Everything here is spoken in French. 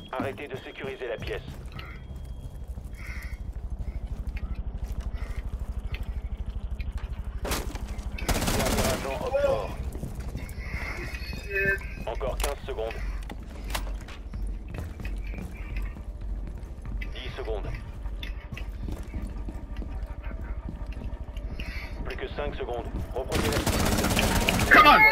Arrêtez de sécuriser la pièce. Dernier agent offshore. Encore 15 secondes. 10 secondes. Plus que 5 secondes. Reprenez la... Come on!